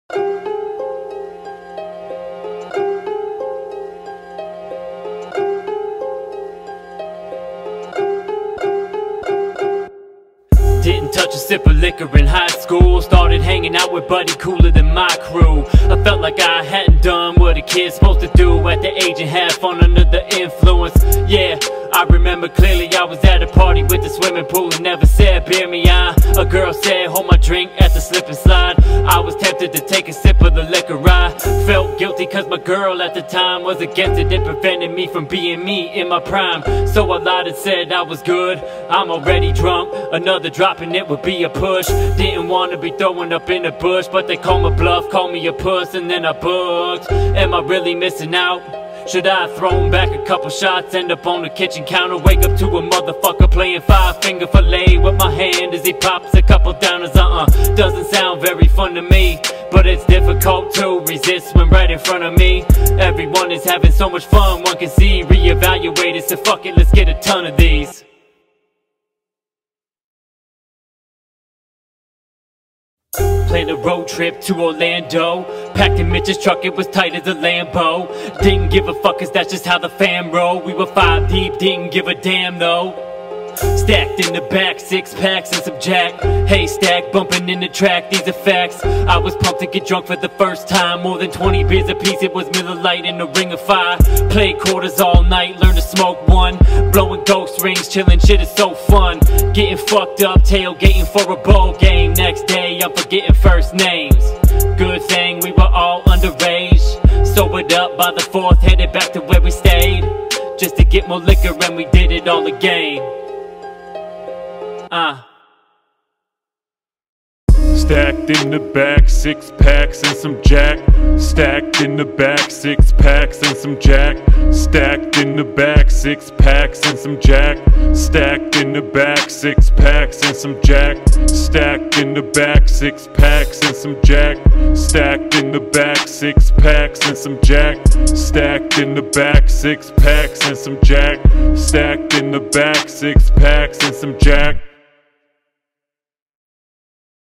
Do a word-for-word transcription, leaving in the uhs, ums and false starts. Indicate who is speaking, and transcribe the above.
Speaker 1: Didn't touch a sip of liquor in high school. Started hanging out with buddy cooler than my crew. I felt like I hadn't done what a kid's supposed to do at the age and had fun under the influence. Yeah, I remember clearly I was at a party with the swimming pool and never said beer me on. A girl said hold my drink at the slip and slide. I was tempted to take a sip of the liquor. I felt guilty cause my girl at the time was against it. It prevented me from being me in my prime. So I lied and said I was good. I'm already drunk, another drop and it would be a push. Didn't want to be throwing up in the bush, but they call my bluff, call me a puss, and then I booked. Am I really missing out? Should I have thrown back a couple shots, end up on the kitchen counter, wake up to a motherfucker playing five finger fillet with my hand as he pops a couple downers? Uh-uh, doesn't sound very fun to me, but it's difficult to resist when right in front of me everyone is having so much fun, one can see, reevaluate it, so fuck it, let's get a ton of these. Planned a road trip to Orlando, packed in Mitch's truck, it was tight as a Lambo. Didn't give a fuck cause that's just how the fam roll. We were five deep, didn't give a damn though. Stacked in the back, six packs and some jack. Haystack bumping in the track, these are facts. I was pumped to get drunk for the first time. More than twenty beers a piece, it was Miller Lite in a ring of fire. Played quarters all night, learned to smoke one. Blowing ghost rings, chilling, shit is so fun. Getting fucked up, tailgating for a bowl game. Next day, I'm forgetting first names. Good thing we were all underage. Sobered up by the fourth, headed back to where we stayed, just to get more liquor and we did it all again. Uh.
Speaker 2: Stacked in the back, six packs and some jack. Stacked in the back, six packs and some jack. Stacked in the back, six packs and some jack. Stacked in the back, six packs and some jack. Stacked in the back, six packs and some jack. Stacked in the back, six packs and some jack. Stacked in the back, six packs and some jack. Stacked in the back, six packs and some jack.